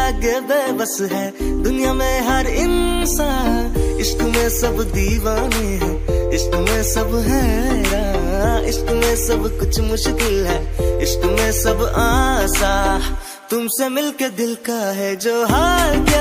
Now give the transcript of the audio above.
आगे बेबस है दुनिया में हर इंसान। इश्क में सब दीवाने हैं, इश्क में सब हैरान, इश्क में सब कुछ मुश्किल है, इश्क में सब आसान। तुमसे मिलके दिल का है जो हाल क्या